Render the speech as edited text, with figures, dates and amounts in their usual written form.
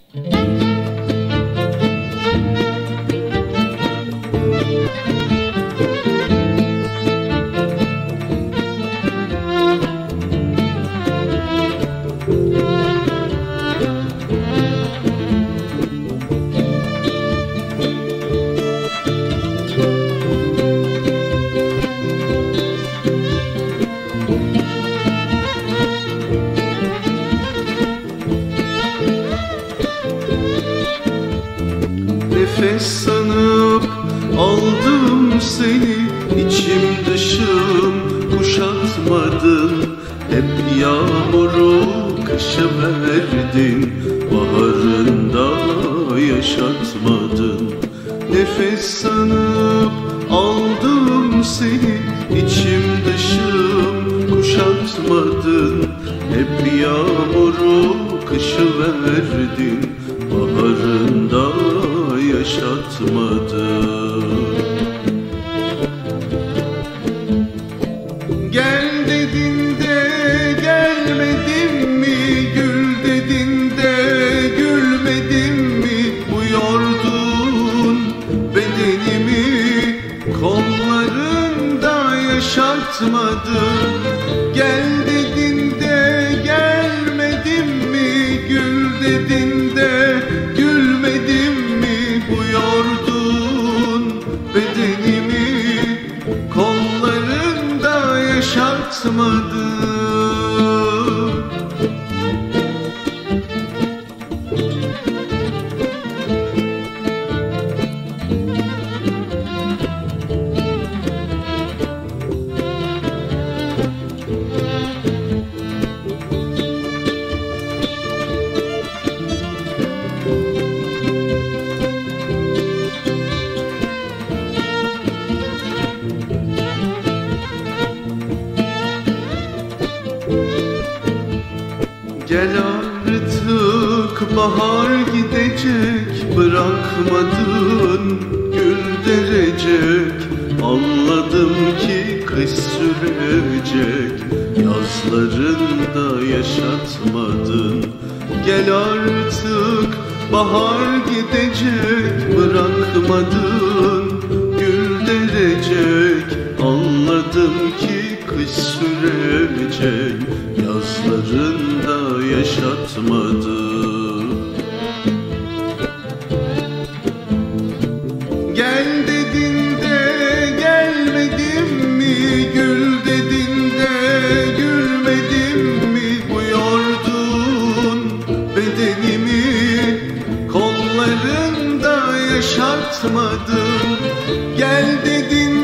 Nefes sanıp aldım seni, içim dışım kuşatmadın. Hep yağmuru kışa verdin, baharında yaşatmadın. Nefes sanıp aldım seni, içim dışım kuşatmadın. Hep yağmuru kışı verdin, baharında yaşatmadın. Gel dedin de gelmedin mi? Gül dedin de gülmedin mi? Bu yordun bedenimi, kollarında yaşatmadın. Gel dedin de gelmedin mi? Gül dedin de gülmedin mi? Bu yordun bedenimi, kollarında yaşatmadın. Gel artık, bahar gidecek, bırakmadın gül derecek. Anladım ki kış sürecek, yazlarında yaşatmadın. Gel artık, bahar gidecek, bırakmadın gül derecek. Anladım ki kış sürecek, yazlarında yaşatmadın. Gel dedin de gelmedin mi? Gül dedin de gülmedin mi? Bu yordun bedenimi, kollarında yaşatmadın. Gel dedin